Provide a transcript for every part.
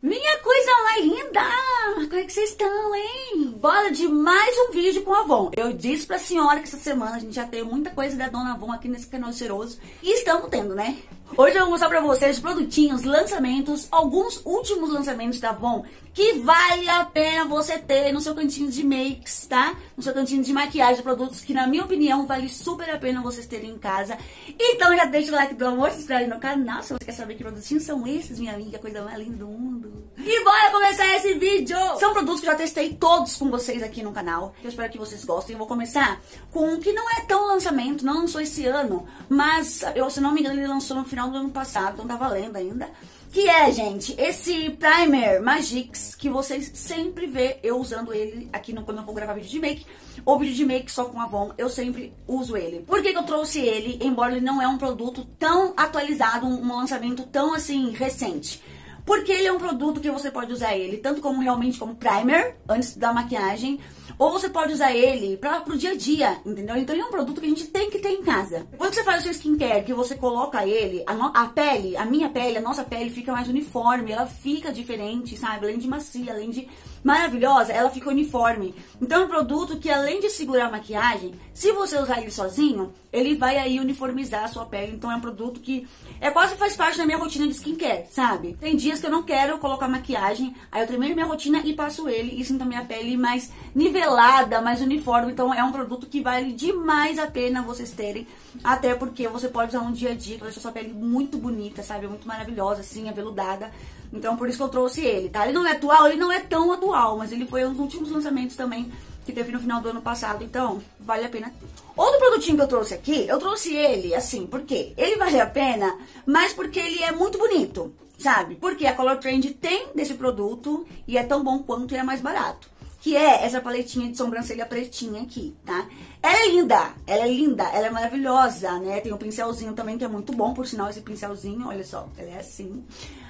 Minha coisa mais linda! Como é que vocês estão, hein? Bora de mais um vídeo com a Avon. Eu disse pra senhora que essa semana a gente já tem muita coisa da Dona Avon aqui nesse canal cheiroso. E estamos tendo, né? Hoje eu vou mostrar pra vocês produtinhos, lançamentos, alguns últimos lançamentos da Avon que vale a pena você ter no seu cantinho de makes, tá? No seu cantinho de maquiagem, produtos que na minha opinião vale super a pena vocês terem em casa. Então já deixa o like do amor, se inscreve no canal se você quer saber que produtinhos são esses, minha amiga, coisa mais linda do mundo. E bora começar esse vídeo! São produtos que eu já testei todos com vocês aqui no canal. Eu espero que vocês gostem. Eu vou começar com um que não é tão lançamento, não lançou esse ano, mas eu, se não me engano, ele lançou no final do ano passado, então tá valendo ainda. Que é, gente, esse primer Magix, que vocês sempre vê eu usando ele aqui quando eu vou gravar vídeo de make, ou vídeo de make só com a Avon, eu sempre uso ele. Por que eu trouxe ele, embora ele não é um produto tão atualizado, um lançamento tão, assim, recente? Porque ele é um produto que você pode usar ele tanto como realmente como primer, antes da maquiagem, ou você pode usar ele pro dia a dia, entendeu? Então ele é um produto que a gente tem que ter em casa. Quando você faz o seu skincare, que você coloca ele, a pele, a minha pele, a nossa pele fica mais uniforme, ela fica diferente, sabe? Além de macia, além de maravilhosa, ela fica uniforme. Então é um produto que além de segurar a maquiagem, se você usar ele sozinho, ele vai aí uniformizar a sua pele. Então é um produto que quase faz parte da minha rotina de skincare, sabe? Tem dias que eu não quero colocar maquiagem, aí eu termino minha rotina e passo ele e sinto a minha pele mais nivelada, mais uniforme. Então é um produto que vale demais a pena vocês terem, até porque você pode usar no dia a dia, que vai deixar sua pele muito bonita, sabe? Muito maravilhosa, assim, aveludada. Então por isso que eu trouxe ele, tá? Ele não é atual, ele não é tão atual, mas ele foi um dos últimos lançamentos também que teve no final do ano passado, então vale a pena ter. Outro produtinho que eu trouxe aqui, eu trouxe ele, assim, por quê? Ele vale a pena, mas porque ele é muito bonito, sabe? Porque a Color Trend tem desse produto e é tão bom quanto e é mais barato. Que é essa paletinha de sobrancelha pretinha aqui, tá? Ela é linda, ela é maravilhosa, né? Tem um pincelzinho também que é muito bom, por sinal, esse pincelzinho, olha só, ela é assim.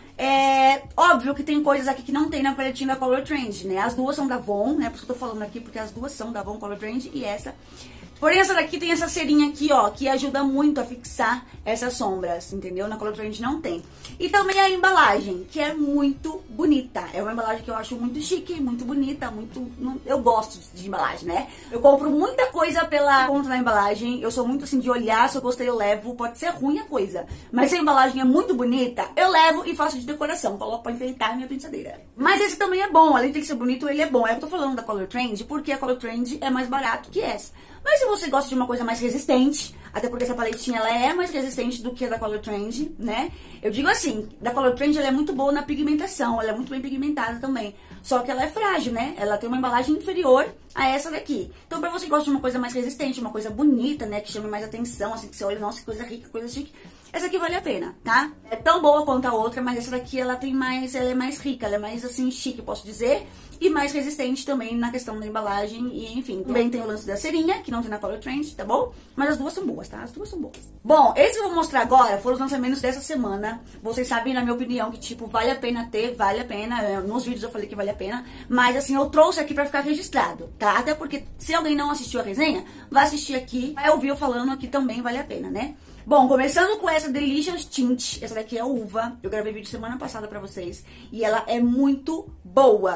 É óbvio que tem coisas aqui que não tem na paletinha da Color Trend, né? As duas são da Avon, né? Por isso que eu tô falando aqui, porque as duas são da Avon Color Trend e essa. Porém, essa daqui tem essa cerinha aqui, ó, que ajuda muito a fixar essas sombras, entendeu? Na Color Trend não tem. E também a embalagem, que é muito bonita. É uma embalagem que eu acho muito chique, muito bonita, muito... Eu gosto de embalagem, né? Eu compro muita coisa pela conta da embalagem. Eu sou muito assim de olhar, se eu gostei eu levo. Pode ser ruim a coisa, mas se a embalagem é muito bonita, eu levo e faço de decoração. Coloco pra enfeitar a minha penteadeira. Mas esse também é bom, além de ser bonito, ele é bom. Eu tô falando da Color Trend porque a Color Trend é mais barato que essa. Mas se você gosta de uma coisa mais resistente, até porque essa paletinha ela é mais resistente do que a da Color Trend, né? Eu digo assim, da Color Trend ela é muito boa na pigmentação, ela é muito bem pigmentada também. Só que ela é frágil, né? Ela tem uma embalagem inferior a essa daqui. Então pra você que gosta de uma coisa mais resistente, uma coisa bonita, né? Que chame mais atenção, assim, que você olha, nossa, que coisa rica, coisa chique. Essa aqui vale a pena, tá? É tão boa quanto a outra, mas essa daqui ela é mais rica, ela é mais assim, chique, posso dizer. E mais resistente também na questão da embalagem e enfim. Também tem o lance da cerinha, que não tem na Color Trend, tá bom? Mas as duas são boas, tá? As duas são boas. Bom, esse que eu vou mostrar agora foram os lançamentos dessa semana. Vocês sabem, na minha opinião, que tipo, vale a pena ter, vale a pena. Nos vídeos eu falei que vale a pena. Mas assim, eu trouxe aqui pra ficar registrado, tá? Até porque se alguém não assistiu a resenha, vai assistir aqui, vai ouvir eu falando aqui também, vale a pena, né? Bom, começando com essa Delicious Tint, essa daqui é uva, eu gravei vídeo semana passada pra vocês, e ela é muito boa,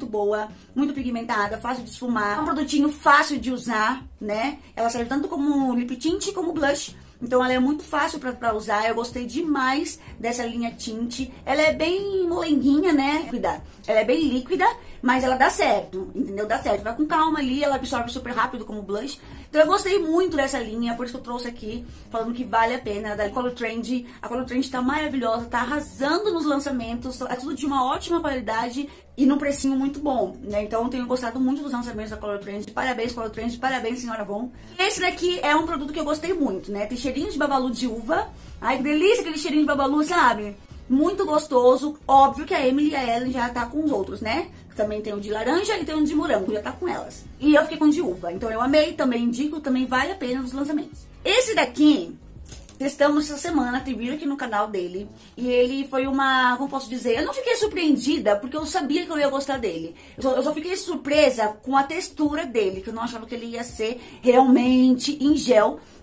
muito pigmentada, fácil de esfumar, é um produtinho fácil de usar, né? Ela serve tanto como lip tint como blush, então ela é muito fácil pra usar, eu gostei demais dessa linha tint, ela é bem molenguinha, né? Líquida. Ela é bem líquida, mas ela dá certo, entendeu? Dá certo, vai com calma ali, ela absorve super rápido como blush. Então eu gostei muito dessa linha, por isso que eu trouxe aqui, falando que vale a pena, da Color Trend. A Color Trend tá maravilhosa, tá arrasando nos lançamentos, é tudo de uma ótima qualidade e num precinho muito bom, né? Então eu tenho gostado muito dos lançamentos da Color Trend. Parabéns, Color Trend, parabéns, senhora Avon. Esse daqui é um produto que eu gostei muito, né? Tem cheirinho de babalu de uva. Ai, que delícia aquele cheirinho de babalu, sabe? Muito gostoso. Óbvio que a Emily e a Ellen já tá com os outros, né? Também tem um de laranja e tem um de morango, já tá com elas. E eu fiquei com o de uva, então eu amei, também indico, também vale a pena nos lançamentos. Esse daqui, testamos essa semana, tem vídeo aqui no canal dele. E ele foi uma, como posso dizer, eu não fiquei surpreendida, porque eu sabia que eu ia gostar dele. Eu só fiquei surpresa com a textura dele, que eu não achava que ele ia ser realmente em gel.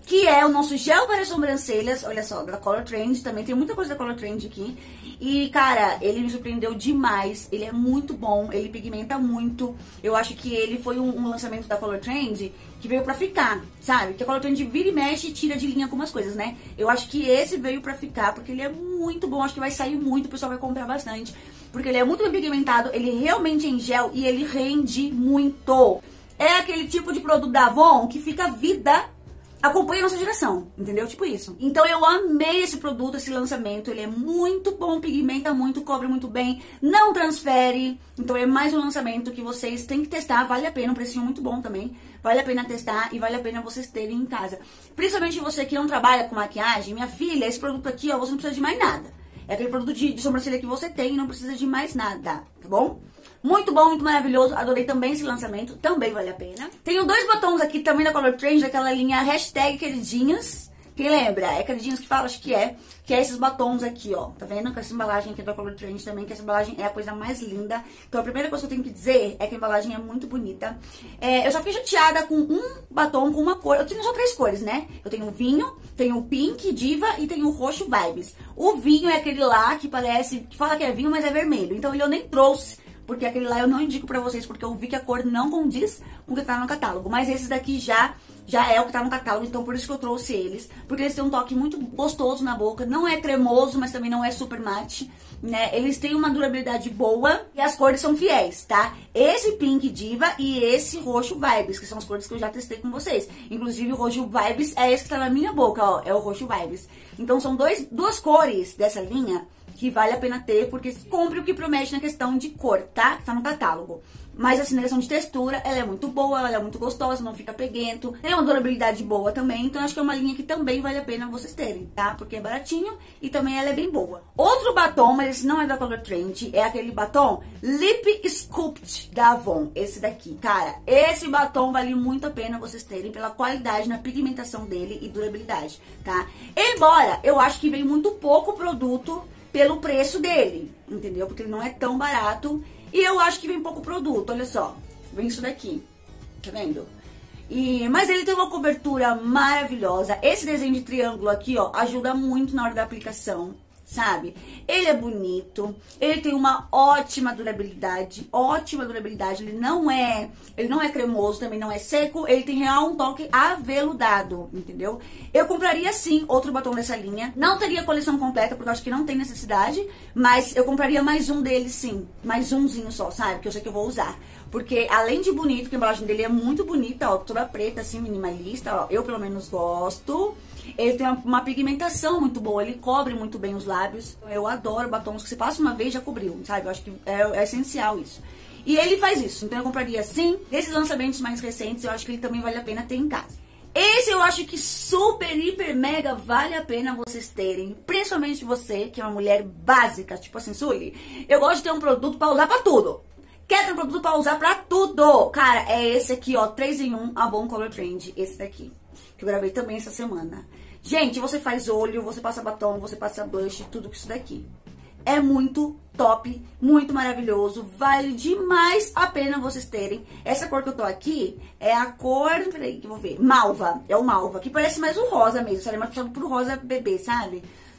que é o nosso gel para sobrancelhas, olha só, da Color Trend, também tem muita coisa da Color Trend aqui. E, cara, ele me surpreendeu demais, ele é muito bom, ele pigmenta muito. Eu acho que ele foi um lançamento da Color Trend que veio pra ficar, sabe? Que a Color Trend vira e mexe e tira de linha algumas coisas, né? Eu acho que esse veio pra ficar, porque ele é muito bom, acho que vai sair muito, o pessoal vai comprar bastante. Porque ele é muito bem pigmentado, ele realmente é em gel e ele rende muito. É aquele tipo de produto da Avon que fica vida, acompanha a nossa geração, entendeu? Tipo isso. Então eu amei esse produto, esse lançamento. Ele é muito bom, pigmenta muito, cobre muito bem, não transfere. Então é mais um lançamento que vocês têm que testar. Vale a pena, um precinho muito bom também. Vale a pena testar e vale a pena vocês terem em casa. Principalmente você que não trabalha com maquiagem. Minha filha, esse produto aqui, ó, você não precisa de mais nada. É aquele produto de sobrancelha que você tem e não precisa de mais nada, tá bom? Muito bom, muito maravilhoso. Adorei também esse lançamento. Também vale a pena. Tenho dois batons aqui também da Color Trend, daquela linha hashtag queridinhas. Quem lembra? É queridinhas que fala, acho que é. Que é esses batons aqui, ó. Tá vendo? Com essa embalagem aqui da Color Trend também. Que essa embalagem é a coisa mais linda. Então a primeira coisa que eu tenho que dizer é que a embalagem é muito bonita. Eu só fiquei chateada com um batom, com uma cor. Eu tenho só 3 cores, né? Eu tenho o vinho, tenho o pink, diva e tenho o roxo vibes. O vinho é aquele lá que parece, que fala que é vinho, mas é vermelho. Então ele eu nem trouxe. Porque aquele lá eu não indico pra vocês, porque eu vi que a cor não condiz com o que tá no catálogo. Mas esses daqui já é o que tá no catálogo, então por isso que eu trouxe eles. Porque eles têm um toque muito gostoso na boca. Não é cremoso, mas também não é super mate, né? Eles têm uma durabilidade boa e as cores são fiéis, tá? Esse Pink Diva e esse Roxo Vibes, que são as cores que eu já testei com vocês. Inclusive o Roxo Vibes é esse que tá na minha boca, ó. É o Roxo Vibes. Então são duas cores dessa linha que vale a pena ter, porque compre o que promete na questão de cor, tá? Que tá no catálogo. Mas assim, na questão de textura, ela é muito boa, ela é muito gostosa, não fica peguento. Tem uma durabilidade boa também, então acho que é uma linha que também vale a pena vocês terem, tá? Porque é baratinho e também ela é bem boa. Outro batom, mas esse não é da Color Trend, é aquele batom Lip Sculpt da Avon, esse daqui. Cara, esse batom vale muito a pena vocês terem pela qualidade na pigmentação dele e durabilidade, tá? Embora eu acho que vem muito pouco produto pelo preço dele, entendeu? Porque ele não é tão barato e eu acho que vem pouco produto, olha só. Vem isso daqui, tá vendo? Mas ele tem uma cobertura maravilhosa. Esse desenho de triângulo aqui, ó, ajuda muito na hora da aplicação, sabe? Ele é bonito, ele tem uma ótima durabilidade, ele não é cremoso, também não é seco, ele tem real um toque aveludado, entendeu? Eu compraria sim outro batom dessa linha, não teria a coleção completa, porque eu acho que não tem necessidade, mas eu compraria mais um dele sim, mais umzinho só, sabe? Que eu sei que eu vou usar. Porque além de bonito, que a embalagem dele é muito bonita, ó, toda preta, assim, minimalista, ó, eu pelo menos gosto. Ele tem uma pigmentação muito boa, ele cobre muito bem os lábios. Eu adoro batons que você passa uma vez e já cobriu, sabe? Eu acho que é essencial isso. E ele faz isso, então eu compraria sim. Desses lançamentos mais recentes, eu acho que ele também vale a pena ter em casa. Esse eu acho que super, hiper, mega vale a pena vocês terem. Principalmente você, que é uma mulher básica, tipo assim, Sully. Eu gosto de ter um produto pra usar pra tudo. Quer ter um produto pra usar pra tudo? Cara, é esse aqui, ó, 3 em 1, Avon Color Trend, esse daqui. Que eu gravei também essa semana. Gente, você faz olho, você passa batom, você passa blush, tudo com isso daqui. É muito top, muito maravilhoso, vale demais a pena vocês terem. Essa cor que eu tô aqui é a cor, peraí que eu vou ver, malva, é o malva, que parece mais um rosa mesmo, sabe? Mais puxado pro rosa bebê, sabe?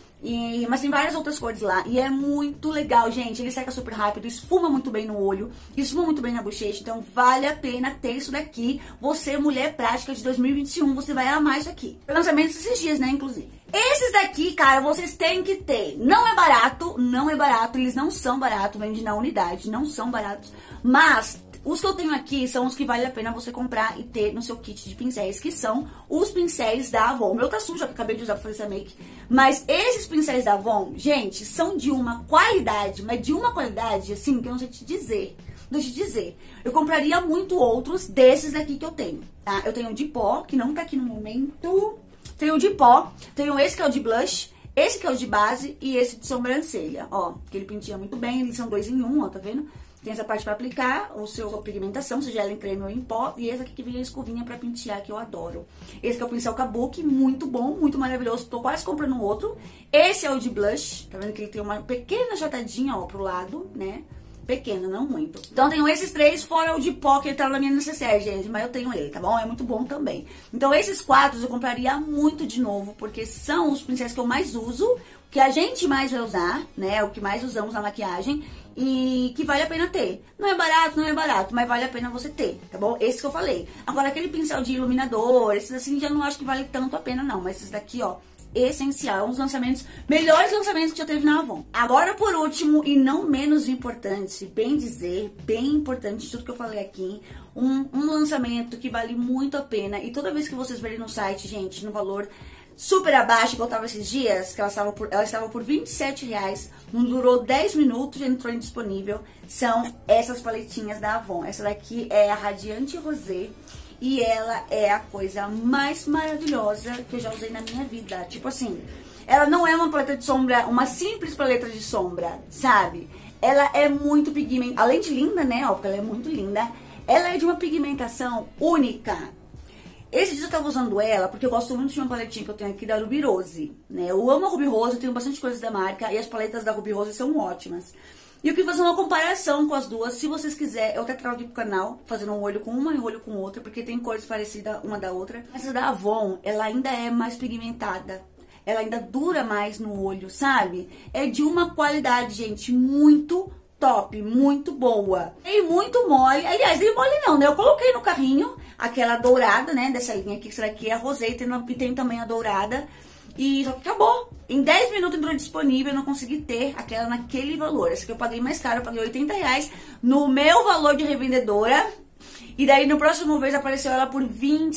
Mas tem várias outras cores lá. E é muito legal, gente. Ele seca super rápido, esfuma muito bem no olho, esfuma muito bem na bochecha. Então vale a pena ter isso daqui. Você, mulher prática de 2021, você vai amar isso aqui. Foi lançamento esses dias, né, inclusive. Esses daqui, cara, vocês têm que ter. Não é barato, eles não são baratos, vende na unidade, não são baratos. Mas os que eu tenho aqui são os que vale a pena você comprar e ter no seu kit de pincéis, que são os pincéis da Avon. O meu tá sujo, eu acabei de usar pra fazer essa make. Mas esses pincéis da Avon, gente, são de uma qualidade, mas de uma qualidade, assim, que eu não sei te dizer. Deixa eu te dizer, eu compraria muito outros desses daqui que eu tenho, tá? Eu tenho o de pó, que não tá aqui no momento. Tenho o de pó, tenho esse que é o de blush, esse que é o de base e esse de sobrancelha, ó. Que ele penteia muito bem, eles são 2 em 1, ó, tá vendo? Tem essa parte pra aplicar a sua pigmentação, seja ela em creme ou em pó. E esse aqui que vem a escovinha pra pentear, que eu adoro. Esse que é o pincel Kabuki, muito bom, muito maravilhoso. Tô quase comprando outro. Esse é o de blush, tá vendo que ele tem uma pequena achatadinha, ó, pro lado, né? pequeno, não muito. Então eu tenho esses 3, fora o de pó que ele tá na minha necessaire, gente, mas eu tenho ele, tá bom? É muito bom também. Então esses 4 eu compraria muito de novo, porque são os pincéis que eu mais uso, que a gente mais vai usar, né? O que mais usamos na maquiagem e que vale a pena ter. Não é barato, mas vale a pena você ter, tá bom? Esse que eu falei. Agora aquele pincel de iluminador, esses assim já não acho que vale tanto a pena não, mas esses daqui, ó, essencial, é um dos lançamentos, melhores lançamentos que já teve na Avon. Agora, por último, e não menos importante, bem dizer, bem importante de tudo que eu falei aqui, um lançamento que vale muito a pena, e toda vez que vocês verem no site, gente, no valor super abaixo, que eu tava esses dias, que ela estava por R$27, não durou 10 minutos, já entrou indisponível, são essas paletinhas da Avon. Essa daqui é a Radiante Rosé, e ela é a coisa mais maravilhosa que eu já usei na minha vida. Tipo assim, ela não é uma paleta de sombra, uma simples paleta de sombra, sabe? Ela é muito pigmentada, além de linda, né, ó, porque ela é muito linda, ela é de uma pigmentação única. Esse dia eu tava usando ela porque eu gosto muito de uma paletinha que eu tenho aqui da Ruby Rose, né? Eu amo a Ruby Rose, eu tenho bastante coisas da marca e as paletas da Ruby Rose são ótimas. E eu queria fazer uma comparação com as duas, se vocês quiserem, eu até trago aqui pro canal, fazendo um olho com uma e um olho com outra, porque tem cores parecidas uma da outra. Essa da Avon, ela ainda é mais pigmentada, ela ainda dura mais no olho, sabe? É de uma qualidade, gente, muito top, muito boa. E muito mole, aliás, nem mole não, né? Eu coloquei no carrinho aquela dourada, né, dessa linha aqui, que será que é a Rosé, e tem também a dourada. E só que acabou. Em 10 minutos entrou disponível, eu não consegui ter aquela naquele valor. Essa que eu paguei mais caro, eu paguei R$80 no meu valor de revendedora. E daí no próximo vez apareceu ela por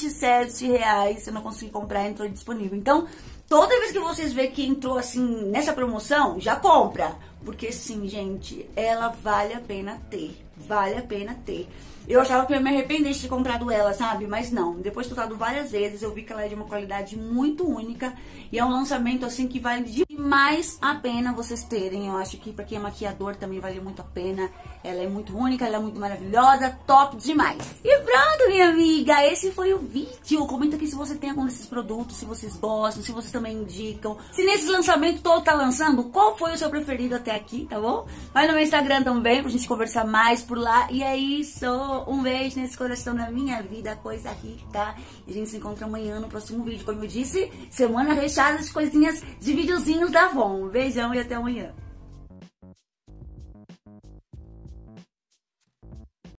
R$27. Eu não consegui comprar, entrou disponível. Então, toda vez que vocês verem que entrou assim nessa promoção, já compra. Porque sim, gente, ela vale a pena ter. Vale a pena ter. Eu achava que eu ia me arrepender de ter comprado ela, sabe? Mas não. Depois de ter usado várias vezes, eu vi que ela é de uma qualidade muito única. E é um lançamento, assim, que vale demais a pena vocês terem. Eu acho que pra quem é maquiador também vale muito a pena. Ela é muito única, ela é muito maravilhosa, top demais. E pronto, minha amiga, esse foi o vídeo. Comenta aqui se você tem algum desses produtos, se vocês gostam, se vocês também indicam. Se nesse lançamento todo tá lançando, qual foi o seu preferido até aqui, tá bom? Vai no meu Instagram também pra gente conversar mais por lá. E é isso. Um beijo nesse coração da minha vida, coisa rica. E a gente se encontra amanhã no próximo vídeo. Como eu disse, semana recheada de coisinhas, de videozinhos da Avon. Um beijão e até amanhã.